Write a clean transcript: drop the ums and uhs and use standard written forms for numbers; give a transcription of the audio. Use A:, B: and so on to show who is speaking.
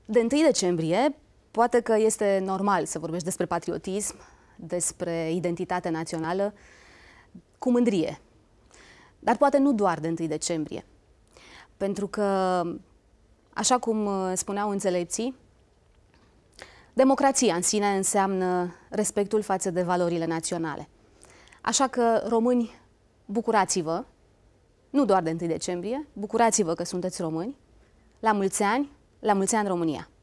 A: De 1 decembrie, poate că este normal să vorbești despre patriotism, despre identitate națională, cu mândrie. Dar poate nu doar de 1 decembrie. Pentru că, așa cum spuneau înțelepții, democrația în sine înseamnă respectul față de valorile naționale. Așa că, români, bucurați-vă, nu doar de 1 decembrie, bucurați-vă că sunteți români, la mulți ani România!